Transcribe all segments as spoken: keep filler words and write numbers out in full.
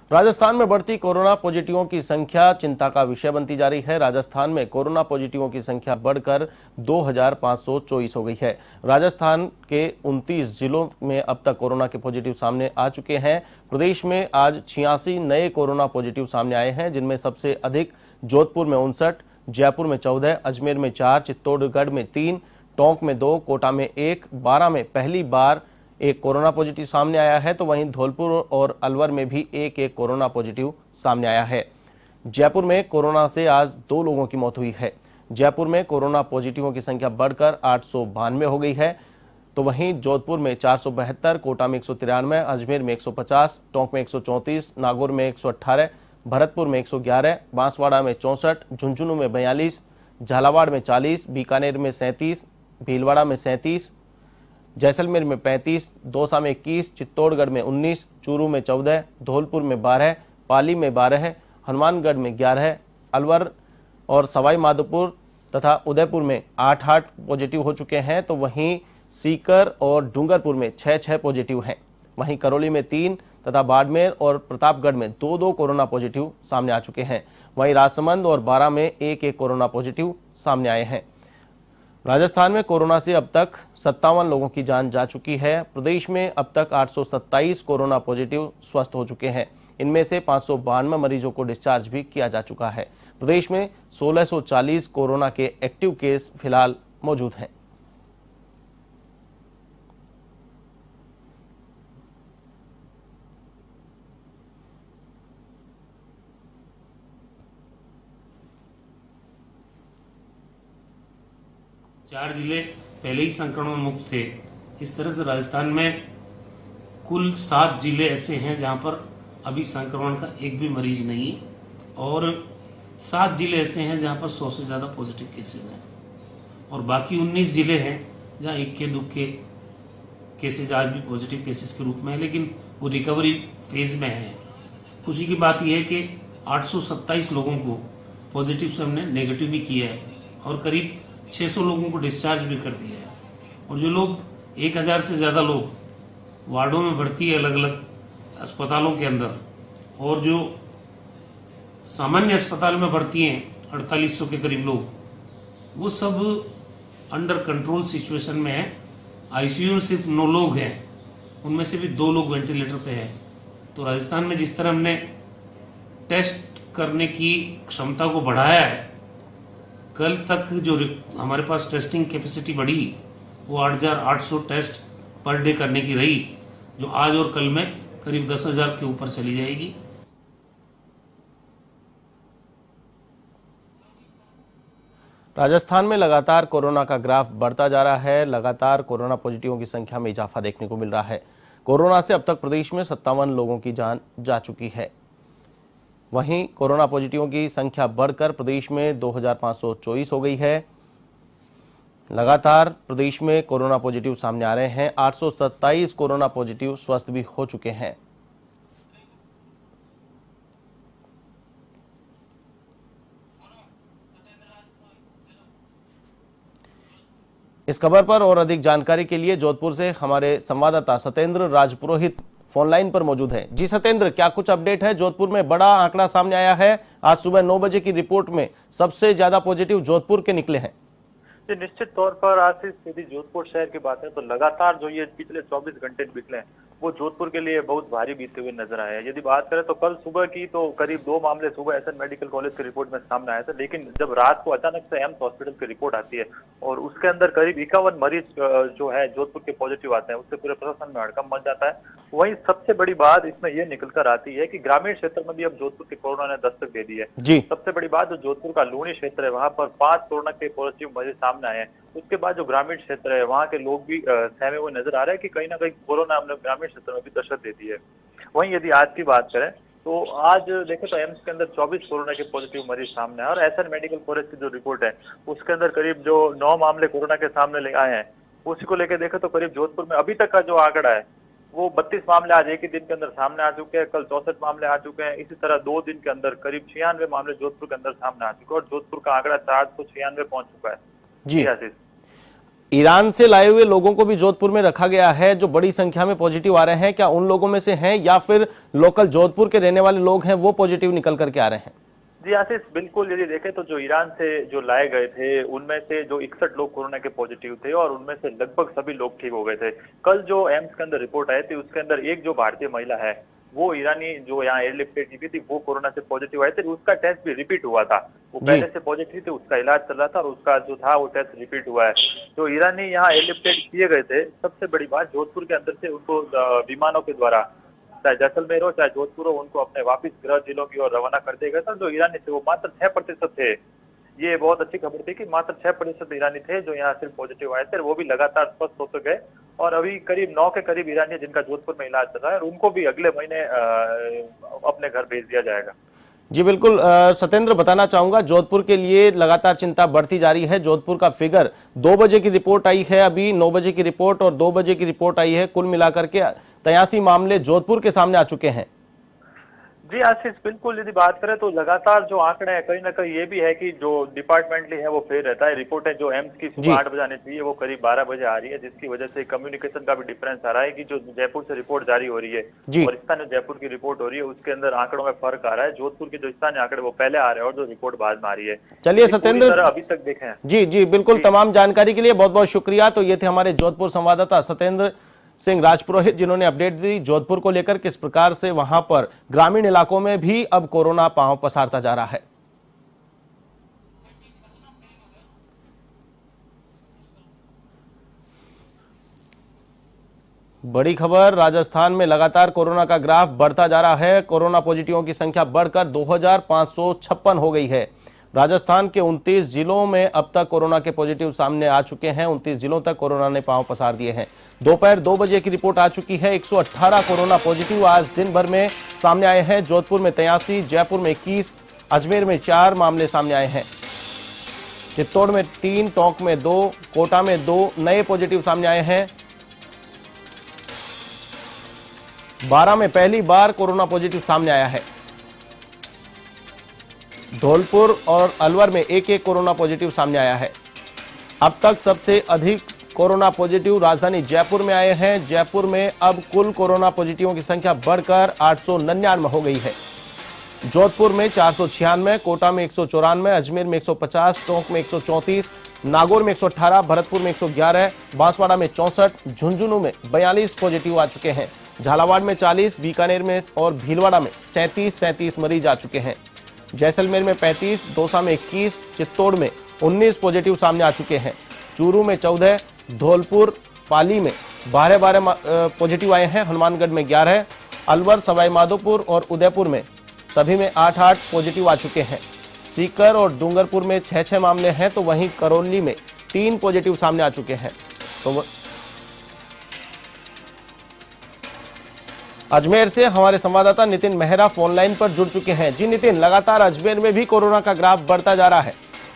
राजस्थान में बढ़ती कोरोना पॉजिटिवों की संख्या चिंता का विषय बनती जा रही है। राजस्थान में कोरोना पॉजिटिवों की संख्या बढ़कर दो हजार पाँच सौ चौबीस हो गई है। राजस्थान के उनतीस जिलों में अब तक कोरोना के पॉजिटिव सामने आ चुके हैं। प्रदेश में आज छियासी नए कोरोना पॉजिटिव सामने आए हैं, जिनमें सबसे अधिक जोधपुर में उनसठ, जयपुर में चौदह, अजमेर में चार, चित्तौड़गढ़ में तीन, टोंक में दो, कोटा में एक, बारां में पहली बार एक कोरोना पॉजिटिव सामने आया है, तो वहीं धौलपुर और अलवर में भी एक एक कोरोना पॉजिटिव सामने आया है। जयपुर में कोरोना से आज दो लोगों की मौत हुई है। जयपुर में कोरोना पॉजिटिवों की संख्या बढ़कर आठ सौ बानवे हो गई है, तो वहीं जोधपुर में चार सौ बहत्तर, कोटा में एक सौ तिरानवे, अजमेर में एक सौ पचास, टोंक में एक सौ चौंतीस, नागौर में एक सौ अट्ठारह, भरतपुर में एक सौ ग्यारह, बांसवाड़ा में चौंसठ, झुंझुनू में बयालीस, झालावाड़ में चालीस, बीकानेर में सैंतीस, भीलवाड़ा में सैंतीस, जैसलमेर में पैंतीस, दौसा में इक्कीस, चित्तौड़गढ़ में उन्नीस, चूरू में चौदह, धौलपुर में बारह, पाली में बारह, हनुमानगढ़ में ग्यारह, अलवर और सवाई माधोपुर तथा उदयपुर में आठ आठ पॉजिटिव हो चुके हैं, तो वहीं सीकर और डूंगरपुर में छः छः पॉजिटिव हैं। वहीं करौली में तीन तथा बाड़मेर और प्रतापगढ़ में दो दो कोरोना पॉजिटिव सामने आ चुके हैं। वहीं राजसमंद और बारां में एक एक कोरोना पॉजिटिव सामने आए हैं। राजस्थान में कोरोना से अब तक सत्तावन लोगों की जान जा चुकी है। प्रदेश में अब तक आठ सौ सत्ताईस कोरोना पॉजिटिव स्वस्थ हो चुके हैं। इनमें से पाँच सौ बानवे मरीजों को डिस्चार्ज भी किया जा चुका है। प्रदेश में सोलह सौ चालीस कोरोना के एक्टिव केस फिलहाल मौजूद हैं। चार जिले पहले ही संक्रमण मुक्त थे। इस तरह से राजस्थान में कुल सात जिले ऐसे हैं जहां पर अभी संक्रमण का एक भी मरीज नहीं है, और सात जिले ऐसे हैं जहां पर सौ से ज्यादा पॉजिटिव केसेस हैं, और बाकी उन्नीस जिले हैं जहां इक्के दुक्के केसेस आज भी पॉजिटिव केसेस के रूप में है, लेकिन वो रिकवरी फेज में है। खुशी की बात यह है कि आठ सौ सत्ताईस लोगों को पॉजिटिव से हमने नेगेटिव भी किया है, और करीब छह सौ लोगों को डिस्चार्ज भी कर दिया है। और जो लोग एक हज़ार से ज़्यादा लोग वार्डों में भर्ती है अलग अलग अस्पतालों के अंदर, और जो सामान्य अस्पताल में भर्ती हैं अड़तालीस सौ के करीब लोग, वो सब अंडर कंट्रोल सिचुएशन में है। आईसीयू में सिर्फ नौ लोग हैं, उनमें से भी दो लोग वेंटिलेटर पे हैं। तो राजस्थान में जिस तरह हमने टेस्ट करने की क्षमता को बढ़ाया है, कल तक जो हमारे पास टेस्टिंग कैपेसिटी बढ़ी वो आठ हज़ार आठ सौ टेस्ट पर डे करने की रही, जो आज और कल में करीब दस हज़ार के ऊपर चली जाएगी। राजस्थान में लगातार कोरोना का ग्राफ बढ़ता जा रहा है। लगातार कोरोना पॉजिटिवों की संख्या में इजाफा देखने को मिल रहा है। कोरोना से अब तक प्रदेश में सत्तावन लोगों की जान जा चुकी है। वहीं कोरोना पॉजिटिवों की संख्या बढ़कर प्रदेश में दो हजार पाँच सौ चौबीस हो गई है। लगातार प्रदेश में कोरोना पॉजिटिव सामने आ रहे हैं। आठ सौ सत्ताईस कोरोना पॉजिटिव स्वस्थ भी हो चुके हैं। इस खबर पर और अधिक जानकारी के लिए जोधपुर से हमारे संवाददाता सत्येंद्र राजपुरोहित फोन लाइन पर मौजूद है। जी सत्येंद्र, क्या कुछ अपडेट है? जोधपुर में बड़ा आंकड़ा सामने आया है। आज सुबह नौ बजे की रिपोर्ट में सबसे ज्यादा पॉजिटिव जोधपुर के निकले हैं। निश्चित तौर पर आशीष, यदि जोधपुर शहर की बात है तो लगातार जो ये पिछले चौबीस घंटे निकले वो जोधपुर के लिए बहुत भारी बीतते हुए नजर आए हैं। यदि बात करें तो कल सुबह की तो करीब दो मामले सुबह एसएन मेडिकल कॉलेज की रिपोर्ट में सामने आए थे, लेकिन जब रात को अचानक से एम्स हॉस्पिटल की रिपोर्ट आती है और उसके अंदर करीब इक्यावन मरीज जो है जोधपुर के पॉजिटिव आते हैं, उससे पूरे प्रशासन में हड़कंप मच जाता है। वहीं सबसे बड़ी बात इसमें यह निकल कर आती है कि ग्रामीण क्षेत्र में भी अब जोधपुर के कोरोना ने दस्तक दे दी है। जी। सबसे बड़ी बात जो जोधपुर का लूणी क्षेत्र है, वहां पर पांच कोरोना के पॉजिटिव मरीज सामने आए हैं। उसके बाद जो ग्रामीण क्षेत्र है वहाँ के लोग भी सहमे हुए नजर आ रहे हैं कि कहीं ना कहीं कोरोना हमने ग्रामीण क्षेत्र में भी दस्तक दे दी है। वहीं यदि आज की बात करें तो आज देखें तो एम्स के अंदर चौबीस कोरोना के पॉजिटिव मरीज सामने आए, और एसएन मेडिकल कॉलेज की जो रिपोर्ट है उसके अंदर करीब जो नौ मामले कोरोना के सामने ले आए हैं, उसी को लेकर देखें तो करीब जोधपुर में अभी तक का जो आंकड़ा है वो बत्तीस मामले आज एक ही दिन के अंदर सामने आ चुके हैं। कल चौसठ मामले आ चुके हैं। इसी तरह दो दिन के अंदर करीब छियानवे मामले जोधपुर के अंदर सामने आ चुके हैं, और जोधपुर का आंकड़ा चार सौ छियानवे पहुंच चुका है। जी। ईरान से लाए हुए लोगों को भी जोधपुर में रखा गया है, जो बड़ी संख्या में पॉजिटिव आ रहे हैं, क्या उन लोगों में से हैं या फिर लोकल जोधपुर के रहने वाले लोग हैं वो पॉजिटिव निकल करके आ रहे हैं? जी आशीष, बिल्कुल यदि देखें तो जो ईरान से जो लाए गए थे उनमें से जो इकसठ लोग कोरोना के पॉजिटिव थे और उनमें से लगभग सभी लोग ठीक हो गए थे। कल जो एम्स के अंदर रिपोर्ट आई थी उसके अंदर एक जो भारतीय महिला है वो ईरानी जो यहाँ एयरलिफ्टेड की थी वो कोरोना से पॉजिटिव आई थी, उसका टेस्ट भी रिपीट हुआ था। वो पहले से पॉजिटिव थे, उसका इलाज चल रहा था और उसका जो था वो टेस्ट रिपीट हुआ है। जो ईरानी यहाँ एयरलिफ्टेड किए गए थे, सबसे बड़ी बात जोधपुर के अंदर से उनको विमानों के द्वारा चाहे जैसलमेर हो चाहे जोधपुर हो उनको अपने वापिस गृह जिलों की ओर रवाना कर दिया गया था। जो ईरानी थे वो मात्र छह प्रतिशत थे। ये बहुत अच्छी खबर थी कि मात्र छह प्रतिशत ईरानी थे जो यहाँ सिर्फ पॉजिटिव आए थे, वो भी लगातार स्वस्थ होते गए और अभी करीब नौ के करीब ईरानी जिनका जोधपुर में इलाज चल रहा है और उनको भी अगले महीने अपने घर भेज दिया जाएगा। जी बिल्कुल सत्येंद्र, बताना चाहूंगा जोधपुर के लिए लगातार चिंता बढ़ती जा रही है। जोधपुर का फिगर दो बजे की रिपोर्ट आई है, अभी नौ बजे की रिपोर्ट और दो बजे की रिपोर्ट आई है, कुल मिलाकर के तिरासी मामले जोधपुर के सामने आ चुके हैं। जी आशीष, बिल्कुल यदि बात करें तो लगातार जो आंकड़े हैं कहीं ना कहीं ये भी है कि जो डिपार्टमेंटली है वो फेल रहता है। रिपोर्टें जो एम्स की सुबह आठ बजे आनी चाहिए वो करीब बारह बजे आ रही है, जिसकी वजह से कम्युनिकेशन का भी डिफरेंस आ रहा है कि जो जयपुर से रिपोर्ट जारी हो रही है और स्थानीय जयपुर की रिपोर्ट हो रही है उसके अंदर आंकड़ों में फर्क आ रहा है। जोधपुर के जो स्थानीय आंकड़े वो पहले आ रहे हैं और जो रिपोर्ट बाद में आ रही है। चलिए सत्येंद्र, अभी तक देखें। जी जी बिल्कुल, तमाम जानकारी के लिए बहुत बहुत शुक्रिया। तो ये थे हमारे जोधपुर संवाददाता सत्येंद्र सिंह राजपुरोहित, जिन्होंने अपडेट दी जोधपुर को लेकर किस प्रकार से वहां पर ग्रामीण इलाकों में भी अब कोरोना पांव पसारता जा रहा है। बड़ी खबर, राजस्थान में लगातार कोरोना का ग्राफ बढ़ता जा रहा है। कोरोना पॉजिटिवों की संख्या बढ़कर दो हजार पांच सौ छप्पन हो गई है। राजस्थान के उनतीस जिलों में अब तक कोरोना के पॉजिटिव सामने आ चुके हैं। उनतीस जिलों तक कोरोना ने पांव पसार दिए हैं। दोपहर दो बजे की रिपोर्ट आ चुकी है। एक सौ अठारह कोरोना पॉजिटिव आज दिन भर में सामने आए हैं। जोधपुर में तिरासी, जयपुर में इक्कीस, अजमेर में चार मामले सामने आए हैं। चित्तौड़ में तीन, टोंक में दो, कोटा में दो नए पॉजिटिव सामने आए हैं। बारह में पहली बार कोरोना पॉजिटिव सामने आया है। धौलपुर और अलवर में एक एक कोरोना पॉजिटिव सामने आया है। अब तक सबसे अधिक कोरोना पॉजिटिव राजधानी जयपुर में आए हैं। जयपुर में अब कुल कोरोना पॉजिटिवों की संख्या बढ़कर आठ सौ निन्यानवे हो गई है। जोधपुर में चार सौ छियानवे, कोटा में एक सौ चौरानवे, अजमेर में एक सौ पचास, टोंक में एक सौ चौंतीस, नागौर में एक सौ अठारह, भरतपुर में एक सौ ग्यारह, बांसवाड़ा में चौसठ, झुंझुनू में बयालीस पॉजिटिव आ चुके हैं। झालावाड़ में चालीस, बीकानेर में और भीलवाड़ा में सैंतीस सैंतीस मरीज आ चुके हैं। जैसलमेर में पैंतीस, दौसा में इक्कीस, चित्तौड़ में उन्नीस पॉजिटिव सामने आ चुके हैं। चूरू में चौदह, धौलपुर, पाली में बारह बारह पॉजिटिव आए हैं। हनुमानगढ़ में ग्यारह, अलवर, सवाई माधोपुर और उदयपुर में सभी में आठ आठ पॉजिटिव आ चुके हैं। सीकर और डूंगरपुर में छह छह मामले हैं, तो वहीं करौली में तीन पॉजिटिव सामने आ चुके हैं। तो अजमेर से हमारे संवाददाता नितिन मेहरा फोन लाइन पर जुड़ चुके हैं। जी नितिन, लगातार अजमेर में भी कोरोना का ग्राफ बढ़ता जा रहा है।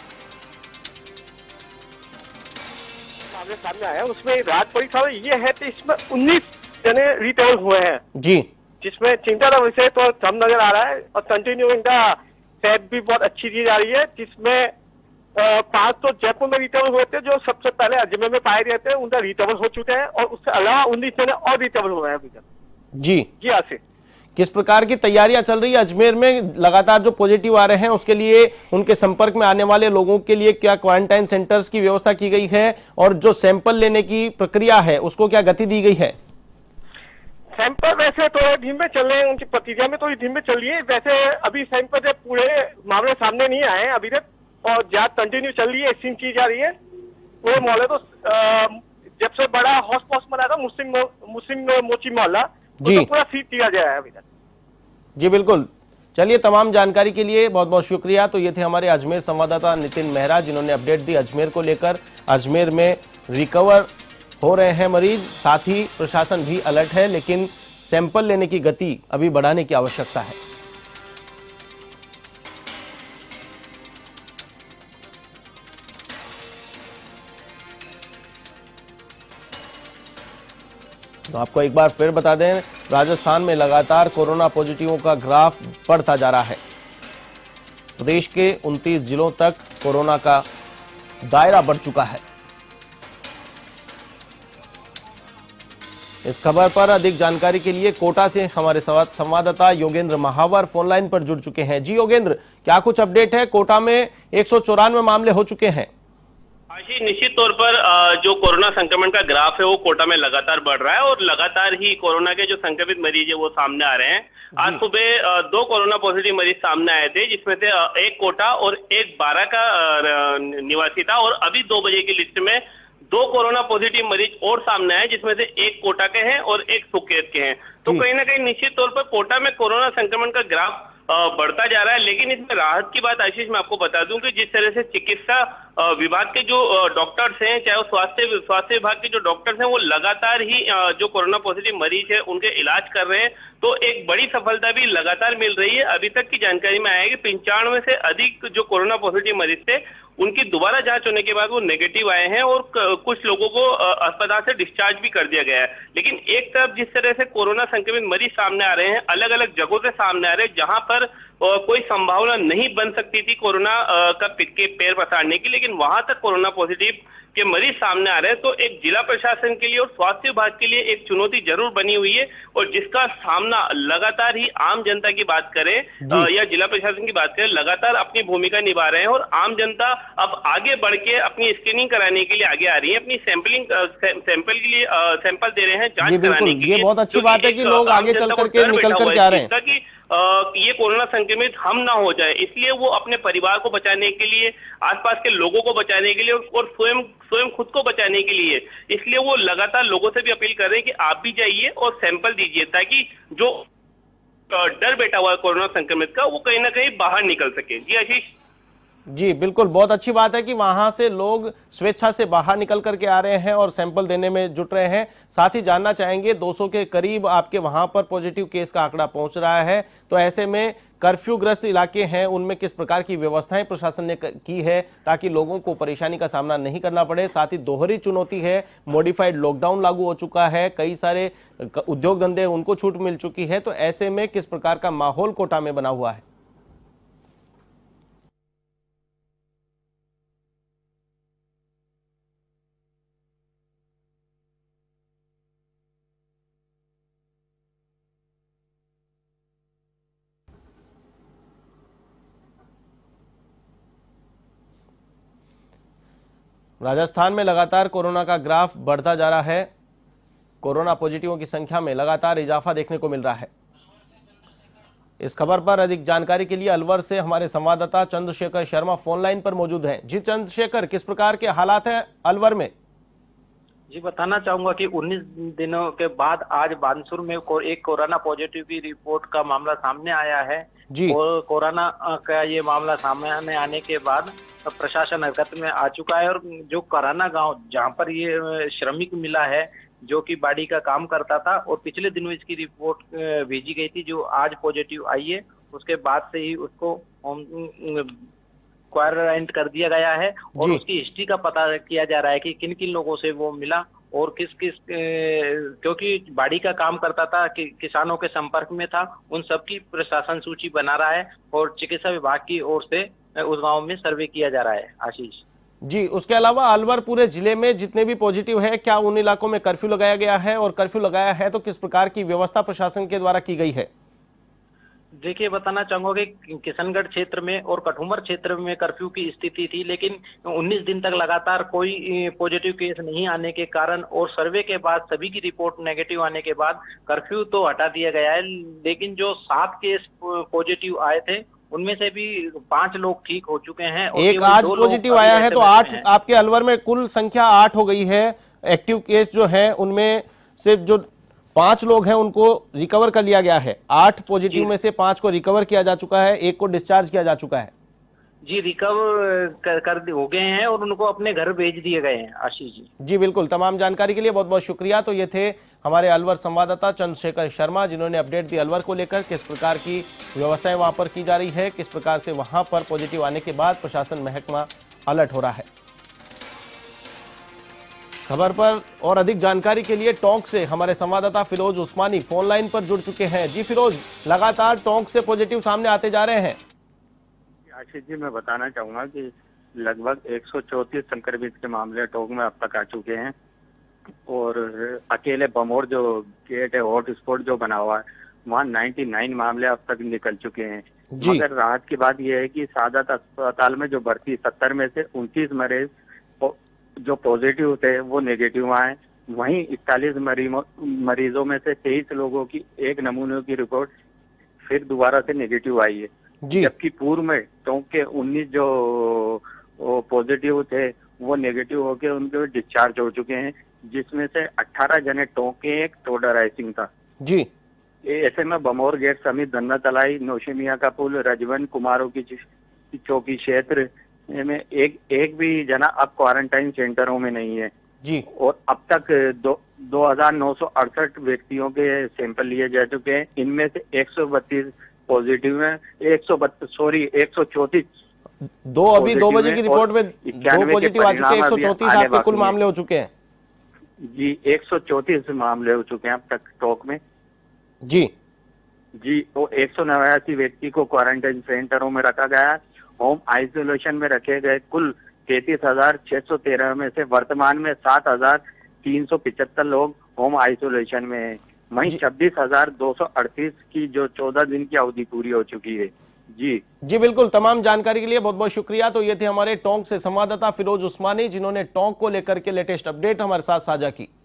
सामने आया उसमें रात बड़ी खबर ये है कि इसमें उन्नीस जने रिकवर हुए हैं जी, जिसमें चिंता का विषय तो कम नजर आ रहा है और कंटिन्यू इनका सेहत भी बहुत अच्छी दी जा रही है, जिसमें पांच तो जयपुर में रिकवर हुए थे जो सबसे पहले अजमेर में पाए गए थे, उनका रिकवर हो चुके हैं और उसके अलावा उन्नीस जने और रिकवर हुए हैं अभी तक। जी जी आशीष, किस प्रकार की तैयारियां चल रही है अजमेर में? लगातार जो पॉजिटिव आ रहे हैं उसके लिए, उनके संपर्क में आने वाले लोगों के लिए क्या क्वारंटाइन सेंटर्स की व्यवस्था की गई है और जो सैंपल लेने की प्रक्रिया है उसको क्या गति दी गई है? सैंपल वैसे तो धीमे चल रहे हैं, उनकी प्रक्रिया में तो धीमे चल रही है। वैसे अभी सैंपल से पूरे मामले सामने नहीं आए हैं अभी तक और जांच कंटिन्यू चल रही है, एक्सचेंज की जा रही है। पूरे मोहल्ले तो जब से बड़ा हॉस्पॉट बना था मुस्लिम मुस्लिम मोची मोहल्ला, जी तो पूरा सीट किया गया है अभी तक। जी बिल्कुल, चलिए तमाम जानकारी के लिए बहुत बहुत शुक्रिया। तो ये थे हमारे अजमेर संवाददाता नितिन मेहरा, जिन्होंने अपडेट दी अजमेर को लेकर। अजमेर में रिकवर हो रहे हैं मरीज, साथ ही प्रशासन भी अलर्ट है, लेकिन सैंपल लेने की गति अभी बढ़ाने की आवश्यकता है। तो आपको एक बार फिर बता दें, राजस्थान में लगातार कोरोना पॉजिटिवों का ग्राफ बढ़ता जा रहा है। प्रदेश के उनतीस जिलों तक कोरोना का दायरा बढ़ चुका है। इस खबर पर अधिक जानकारी के लिए कोटा से हमारे संवाददाता योगेंद्र महावर फोन लाइन पर जुड़ चुके हैं। जी योगेंद्र, क्या कुछ अपडेट है? कोटा में एक सौ चौरानवे मामले हो चुके हैं। आशीष, निश्चित तौर पर जो कोरोना संक्रमण का ग्राफ है वो कोटा में लगातार बढ़ रहा है और लगातार ही कोरोना के जो संक्रमित मरीज है वो सामने आ रहे हैं। आज सुबह दो कोरोना पॉजिटिव मरीज सामने आए थे, जिसमें से एक कोटा और एक बारा का निवासी था और अभी दो बजे की लिस्ट में दो कोरोना पॉजिटिव मरीज और सामने आए, जिसमें से एक कोटा के हैं और एक सुकेत के हैं। तो कहीं ना कहीं निश्चित तौर पर कोटा में कोरोना संक्रमण का ग्राफ बढ़ता जा रहा है। लेकिन इसमें राहत की बात आशीष मैं आपको बता दूं कि जिस तरह से चिकित्सा विभाग के जो डॉक्टर्स हैं, चाहे वो स्वास्थ्य स्वास्थ्य विभाग के जो डॉक्टर्स हैं, वो लगातार ही जो कोरोना पॉजिटिव मरीज है उनके इलाज कर रहे हैं, तो एक बड़ी सफलता भी लगातार मिल रही है। अभी तक की जानकारी में आया है कि पंचानवे से अधिक जो कोरोना पॉजिटिव मरीज थे उनकी दोबारा जांच होने के बाद वो नेगेटिव आए हैं और कुछ लोगों को अस्पताल से डिस्चार्ज भी कर दिया गया है। लेकिन एक तरफ जिस तरह से कोरोना संक्रमित मरीज सामने आ रहे हैं, अलग अलग जगहों से सामने आ रहे हैं, जहां पर कोई संभावना नहीं बन सकती थी कोरोना का के पैर पसारने की, लेकिन वहां तक कोरोना पॉजिटिव के मरीज सामने आ रहे हैं, तो एक जिला प्रशासन के लिए और स्वास्थ्य विभाग के लिए एक चुनौती जरूर बनी हुई है और जिसका सामना लगातार ही आम जनता की बात करें या जिला प्रशासन की बात करें, लगातार अपनी भूमिका निभा रहे हैं और आम जनता अब आगे बढ़ के अपनी स्क्रीनिंग कराने के लिए आगे आ रही है, अपनी सैंपलिंग सैंपल के लिए सैंपल दे रहे हैं जांच कराने के लिए। ये बहुत अच्छी बात है कि लोग आगे चल करके निकल करके आ रहे हैं कि ये कोरोना संक्रमित हम ना हो जाए, इसलिए वो अपने परिवार को बचाने के लिए, आसपास के लोगों को बचाने के लिए और स्वयं स्वयं खुद को बचाने के लिए, इसलिए वो लगातार लोगों से भी अपील कर रहे हैं कि आप भी जाइए और सैंपल दीजिए, ताकि जो डर बैठा हुआ है कोरोना संक्रमित का वो कहीं ना कहीं बाहर निकल सके। जी आशीष। जी बिल्कुल, बहुत अच्छी बात है कि वहां से लोग स्वेच्छा से बाहर निकल करके आ रहे हैं और सैंपल देने में जुट रहे हैं। साथ ही जानना चाहेंगे, दो सौ के करीब आपके वहां पर पॉजिटिव केस का आंकड़ा पहुंच रहा है, तो ऐसे में कर्फ्यू ग्रस्त इलाके हैं उनमें किस प्रकार की व्यवस्थाएं प्रशासन ने की है ताकि लोगों को परेशानी का सामना नहीं करना पड़े? साथ ही दोहरी चुनौती है, मॉडिफाइड लॉकडाउन लागू हो चुका है, कई सारे उद्योग धंधे उनको छूट मिल चुकी है, तो ऐसे में किस प्रकार का माहौल कोटा में बना हुआ है? राजस्थान में लगातार कोरोना का ग्राफ बढ़ता जा रहा है। कोरोना पॉजिटिवों की संख्या में लगातार इजाफा देखने को मिल रहा है। इस खबर पर अधिक जानकारी के लिए अलवर से हमारे संवाददाता चंद्रशेखर शर्मा फोन लाइन पर मौजूद हैं। जी चंद्रशेखर, किस प्रकार के हालात हैं अलवर में? जी बताना चाहूंगा कि उन्नीस दिनों के बाद आज बानसूर में को, एक कोरोना पॉजिटिव की रिपोर्ट का मामला सामने आया है जी। और कोरोना का ये मामला सामने आने के बाद प्रशासन हरकत में आ चुका है और जो कराना गांव जहां पर ये श्रमिक मिला है जो कि बाड़ी का काम करता था और पिछले दिनों इसकी रिपोर्ट भेजी गई थी जो आज पॉजिटिव आई है, उसके बाद से ही उसको क्वारंटाइन कर दिया गया है और उसकी हिस्ट्री का पता किया जा रहा है कि किन किन लोगों से वो मिला और किस किस क्योंकि बाड़ी का काम करता था कि किसानों के संपर्क में था, उन सबकी प्रशासन सूची बना रहा है और चिकित्सा विभाग की ओर से उस गांव में सर्वे किया जा रहा है। आशीष जी, उसके अलावा अलवर पूरे जिले में जितने भी पॉजिटिव है, क्या उन इलाकों में कर्फ्यू लगाया गया है और कर्फ्यू लगाया है तो किस प्रकार की व्यवस्था प्रशासन के द्वारा की गई है? देखिए बताना चाहूंगा कि किशनगढ़ क्षेत्र में और कठुमर क्षेत्र में कर्फ्यू की स्थिति थी, लेकिन उन्नीस दिन तक लगातार कोई पॉजिटिव केस नहीं आने के कारण और सर्वे के बाद सभी की रिपोर्ट नेगेटिव आने के बाद कर्फ्यू तो हटा दिया गया है। लेकिन जो सात केस पॉजिटिव आए थे उनमें से भी पांच लोग ठीक हो चुके हैं और एक आज पॉजिटिव आया है, तो आठ आपके अलवर में कुल संख्या आठ हो गई है। एक्टिव केस जो है उनमें से जो पांच लोग हैं उनको रिकवर कर लिया गया है। आठ पॉजिटिव में से पांच को रिकवर किया जा चुका है, एक को डिस्चार्ज किया जा चुका है। जी रिकवर कर, कर हो गए हैं और उनको अपने घर भेज दिए गए हैं। आशीष जी जी बिल्कुल, तमाम जानकारी के लिए बहुत बहुत शुक्रिया। तो ये थे हमारे अलवर संवाददाता चंद्रशेखर शर्मा जिन्होंने अपडेट दी अलवर को लेकर, किस प्रकार की व्यवस्थाएं वहां पर की जा रही है, किस प्रकार से वहां पर पॉजिटिव आने के बाद प्रशासन महकमा अलर्ट हो रहा है। खबर पर और अधिक जानकारी के लिए टोंक से हमारे संवाददाता फिरोज उस्मानी फोन लाइन पर जुड़ चुके हैं। जी फिरोज, लगातार टोंक से पॉजिटिव सामने आते जा रहे हैं। आशीष जी, मैं बताना चाहूंगा कि लगभग एक सौ चौंतीस संक्रमित के मामले टोंक में अब तक आ चुके हैं। और अकेले बमोर जो गेट है, हॉट स्पॉट जो बना हुआ है, वहाँ निन्यानवे मामले अब तक निकल चुके हैं। मगर राहत की बात यह है कि सादत अस्पताल में जो भर्ती सत्तर में से उनतीस मरीज जो पॉजिटिव थे वो नेगेटिव आए। वहीं इकतालीस मरीजों में से तेईस लोगों की एक नमूने की रिपोर्ट फिर दोबारा से नेगेटिव आई है, जबकि पूर्व में टोंक के उन्नीस जो पॉजिटिव थे वो नेगेटिव होकर उनके डिस्चार्ज हो चुके हैं, जिसमें से अठारह जने टोंक के, एक टोडा रायसिंह था जी। ऐसे में बमोर गेट समेत धन्ना तलाई, नौशेमिया का पुल, रजवन, कुमारों की चौकी क्षेत्र में एक एक भी जना अब क्वारंटाइन सेंटरों में नहीं है जी। और अब तक दो दो हजार नौ सौ अड़सठ व्यक्तियों के सैंपल लिए जा चुके हैं। इनमें से एक सौ बत्तीस पॉजिटिव है, एक सौ बत्तीस सॉरी एक सौ चौतीस दो अभी दो बजे की रिपोर्ट में दो पॉजिटिव आ चुके हैं, एक सौ चौतीस आपके कुल मामले हो चुके हैं जी। एक सौ चौतीस मामले हो चुके हैं अब तक टोंक में जी जी। वो एक सौ नवासी व्यक्ति को क्वारंटाइन सेंटरों में रखा गया। होम आइसोलेशन में रखे गए कुल तैतीस हजार छह सौ तेरह में से वर्तमान में सात हजार तीन सौ पिछहत्तर लोग होम आइसोलेशन में है। वहीं छब्बीस हजार दो सौ अड़तीस की जो चौदह दिन की अवधि पूरी हो चुकी है जी। जी बिल्कुल, तमाम जानकारी के लिए बहुत बहुत शुक्रिया। तो ये थे हमारे टोंक से संवाददाता फिरोज उस्मानी, जिन्होंने टोंक को लेकर के लेटेस्ट अपडेट हमारे साथ साझा की।